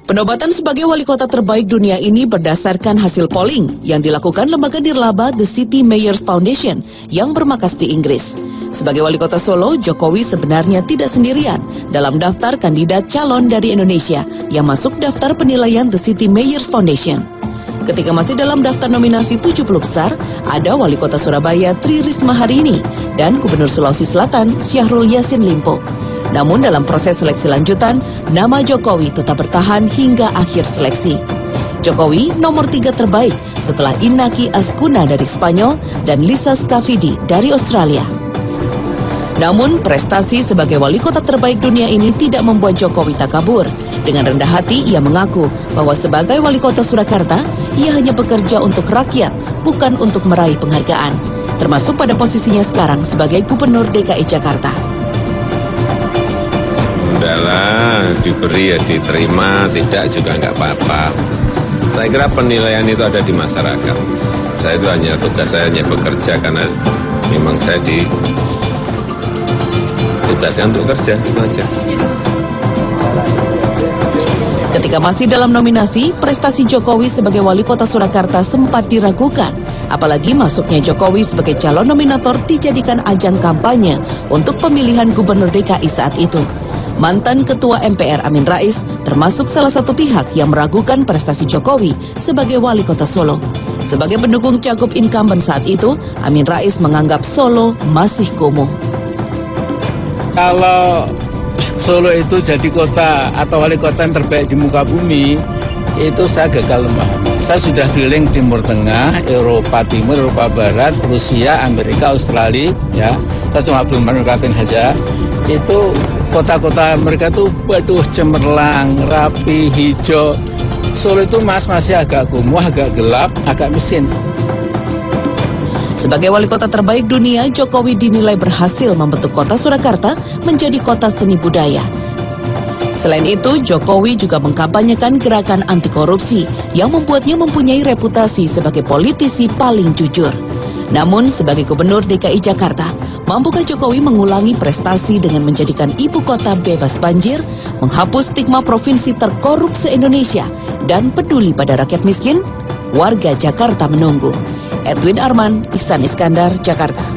Penobatan sebagai wali kota terbaik dunia ini berdasarkan hasil polling yang dilakukan lembaga nirlaba The City Mayors Foundation yang bermarkas di Inggris. Sebagai wali kota Solo, Jokowi sebenarnya tidak sendirian dalam daftar kandidat calon dari Indonesia yang masuk daftar penilaian The City Mayors Foundation. Ketika masih dalam daftar nominasi 70 besar, ada wali kota Surabaya Tri Risma hari ini dan Gubernur Sulawesi Selatan Syahrul Yassin Limpo. Namun dalam proses seleksi lanjutan, nama Jokowi tetap bertahan hingga akhir seleksi. Jokowi nomor 3 terbaik setelah Inaki Azcuna dari Spanyol dan Lisa Scafidi dari Australia. Namun prestasi sebagai wali kota terbaik dunia ini tidak membuat Jokowi takabur. Dengan rendah hati ia mengaku bahwa sebagai wali kota Surakarta, ia hanya bekerja untuk rakyat, bukan untuk meraih penghargaan. Termasuk pada posisinya sekarang sebagai Gubernur DKI Jakarta. Udahlah, diberi ya diterima, tidak juga nggak apa-apa. Saya kira penilaian itu ada di masyarakat. Saya itu tugas saya hanya bekerja karena memang saya tugasnya untuk kerja, itu aja. Ketika masih dalam nominasi, prestasi Jokowi sebagai wali kota Surakarta sempat diragukan. Apalagi masuknya Jokowi sebagai calon nominator dijadikan ajang kampanye untuk pemilihan Gubernur DKI saat itu. Mantan Ketua MPR Amin Rais termasuk salah satu pihak yang meragukan prestasi Jokowi sebagai wali kota Solo. Sebagai pendukung cagup incumbent saat itu, Amin Rais menganggap Solo masih kumuh. Kalau Solo itu jadi kota atau wali kota yang terbaik di muka bumi, itu saya gagal memahami. Saya sudah keliling Timur Tengah, Eropa Timur, Eropa Barat, Rusia, Amerika, Australia, ya. Saya cuma belum menemukan saja. Itu kota-kota mereka tuh, waduh, cemerlang, rapi, hijau. Solo itu masih agak kumuh, agak gelap, agak miskin. Sebagai wali kota terbaik dunia, Jokowi dinilai berhasil membentuk kota Surakarta menjadi kota seni budaya. Selain itu, Jokowi juga mengkampanyekan gerakan anti korupsi yang membuatnya mempunyai reputasi sebagai politisi paling jujur. Namun, sebagai Gubernur DKI Jakarta, mampukah Jokowi mengulangi prestasi dengan menjadikan ibu kota bebas banjir, menghapus stigma provinsi terkorup se-Indonesia, dan peduli pada rakyat miskin? Warga Jakarta menunggu. Edwin Arman, Ihsan Iskandar, Jakarta.